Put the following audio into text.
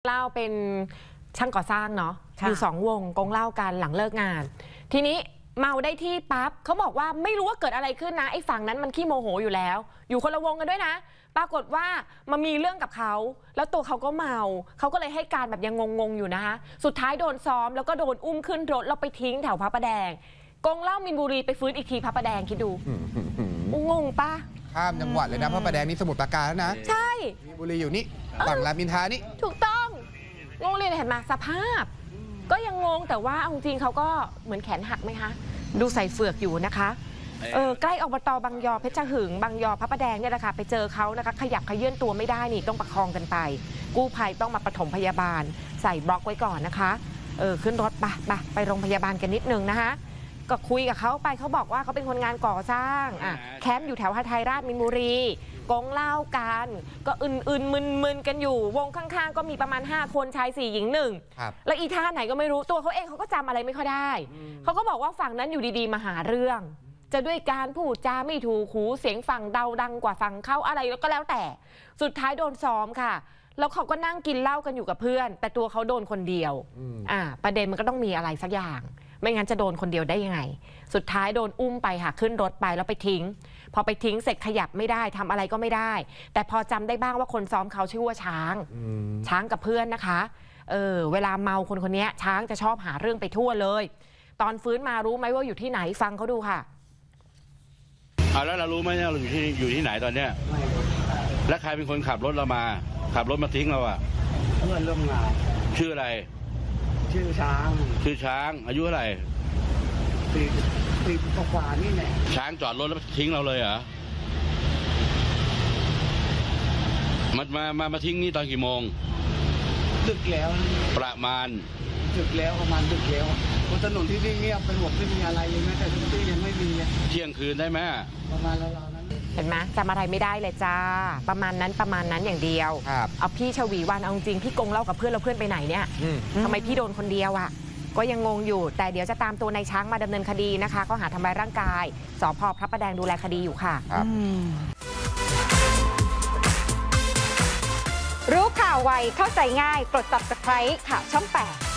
เหล้าเป็นช่างก่อสร้างเนาะอยู่2 วงกงเหล้ากันหลังเลิกงานทีนี้เมาได้ที่ปั๊บเขาบอกว่าไม่รู้ว่าเกิดอะไรขึ้นนะไอ้ฝั่งนั้นมันขี้โมโหอยู่แล้วอยู่คนละวงกันด้วยนะปรากฏว่ามามีเรื่องกับเขาแล้วตัวเขาก็เมาเขาก็เลยให้การแบบยังงงๆอยู่นะคะสุดท้ายโดนซ้อมแล้วก็โดนอุ้มขึ้นรถแล้วไปทิ้งแถวพระประแดงกงเหล้ามีนบุรีไปฟื้นอีกทีพระประแดงคิดดูงงปะข้ามจังหวัดเลยนะพระประแดงนี่สมุทรปราการแล้วนะใช่มีนบุรีอยู่นี่ฝั่งรามอินทรานี่ถูกต้องงงเลยเห็นไหมสภาพก็ยังงงแต่ว่าจริงๆเขาก็เหมือนแขนหักไหมคะดูใส่เฟือกอยู่นะคะใกล้อบต.บางยอเพชรหึงบางยอพระประแดงเนี่ยแหละค่ะไปเจอเขานะคะขยับขยื่นตัวไม่ได้นี่ต้องประคองกันไปกู้ภัยต้องมาปฐมพยาบาลใส่บล็อกไว้ก่อนนะคะขึ้นรถไปโรงพยาบาลกันนิดนึงนะคะก็คุยกับเขาไปเขาบอกว่าเขาเป็นคนงานก่อสร้างแคมป์อยู่แถวหทัยราชมินบุรีกงเหล้ากันก็อื่นมึนกันอยู่วงข้างๆก็มีประมาณ5 คนชาย4 หญิง 1แล้วอีท่าไหนก็ไม่รู้ตัวเขาเองเขาก็จำอะไรไม่ค่อยได้เขาก็บอกว่าฝั่งนั้นอยู่ดีๆมาหาเรื่องจะด้วยการพูดจาไม่ถูกหูเสียงฝั่งเดาดังกว่าฝั่งเขาอะไรก็แล้วแต่สุดท้ายโดนซ้อมค่ะแล้วเขาก็นั่งกินเหล้ากันอยู่กับเพื่อนแต่ตัวเขาโดนคนเดียวประเด็นมันก็ต้องมีอะไรสักอย่างไม่งั้นจะโดนคนเดียวได้ยังไงสุดท้ายโดนอุ้มไปค่ะขึ้นรถไปแล้วไปทิ้งพอไปทิ้งเสร็จขยับไม่ได้ทำอะไรก็ไม่ได้แต่พอจำได้บ้างว่าคนซ้อมเขาชื่อว่าช้างกับเพื่อนนะคะเวลาเมาคนนี้ช้างจะชอบหาเรื่องไปทั่วเลยตอนฟื้นมารู้ไหมว่าอยู่ที่ไหนฟังเขาดูค่ะแล้วเรารู้ไหมเนี่ยเราอยู่ที่ไหนตอนเนี้ยแล้วใครเป็นคนขับรถเรามาขับรถมาทิ้งเราอะเพื่อนร่วมงานชื่ออะไรชื่อช้างอายุเท่าไหร่ปีกว่านี่แหละช้างจอดรถแล้วทิ้งเราเลยเหรอมาทิ้งนี่ตอนกี่โมงดึกแล้วประมาณดึกแล้วบนถนนที่เงียบเป็นหมดไม่มีอะไรเลยแม้แต่ทุกที่ยังไม่มีเที่ยงคืนได้ไหมประมาณเรานั้นเห็นไหมจำอะไรไม่ได้เลยจ้าประมาณนั้นอย่างเดียวเอาพี่ชวีวันเอาจริงพี่กงเล่ากับเพื่อนเราเพื่อนไปไหนเนี่ยทำไมพี่โดนคนเดียวอ่ะก็ยังงงอยู่แต่เดี๋ยวจะตามตัวนายช้างมาดำเนินคดีนะคะข้อหาทำร้ายร่างกายสภ.พระประแดงดูแลคดีอยู่ค่ะรู้ข่าวไวเข้าใจง่ายกด Subscribe ข่าวช่อง 8